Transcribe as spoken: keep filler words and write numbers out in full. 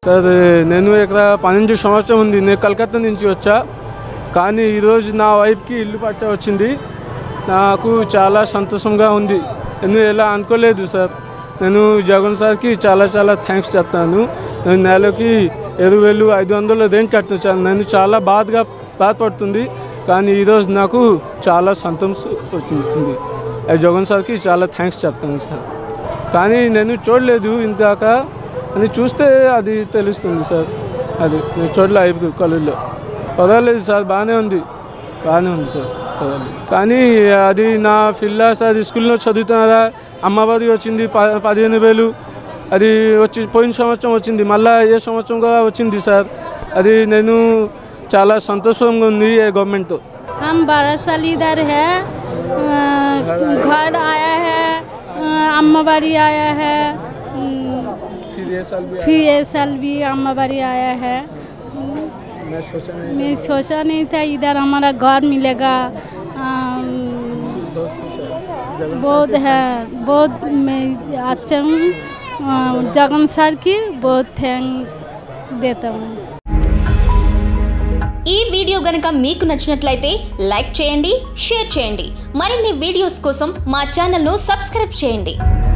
Sir నేను ఇక్కడ పన్నెండు సంవత్సరం ఉంది. నేను కలకత్తా నుంచి వచ్చా, కానీ ఈరోజు నా వైఫ్కి ఇల్లు పట్ట వచ్చింది. నాకు చాలా సంతోషంగా ఉంది. నేను ఎలా అనుకోలేదు సార్. నేను జగన్ సార్కి చాలా చాలా థ్యాంక్స్ చెప్తాను. నేను నెలకి ఇరవై వేలు ఐదు వందలు దేని కట్టించాను. నేను చాలా బాధగా బాధపడుతుంది, కానీ ఈరోజు నాకు చాలా సంతోషం వచ్చింది. జగన్ సార్కి చాలా థ్యాంక్స్ చెప్తాను సార్. కానీ నేను చూడలేదు ఇందాక, అని చూస్తే అది తెలుస్తుంది సార్. అది నేను చూడలే ఐదు కళ్ళల్లో. పర్వాలేదు సార్, బాగానే ఉంది బాగానే ఉంది సార్, పర్వాలేదు. కానీ అది నా పిల్ల సార్ స్కూల్లో చదువుతున్నారా, అమ్మవారి వచ్చింది ప పదిహేను వేలు అది వచ్చి పోయిన సంవత్సరం వచ్చింది, మళ్ళీ ఏ సంవత్సరం కూడా వచ్చింది సార్. అది నేను చాలా సంతోషంగా ఉంది గవర్నమెంట్తో. हम बारह साल इधर है, घर आया है, अम्माबाड़ी आया है, फिर ये साल भी फिर ये साल भी अम्माबाड़ी आया है। मैं सोचा नहीं मैं सोचा नहीं था इधर हमारा घर मिलेगा। बहुत है, बहुत मैं अच्छा हूँ। जगन सर की बहुत थैंक्स देता हूँ। ఈ వీడియో గనుక మీకు నచ్చినట్లయితే లైక్ చేయండి, షేర్ చేయండి. మరిన్ని వీడియోస్ కోసం మా ఛానల్ను సబ్స్క్రైబ్ చేయండి.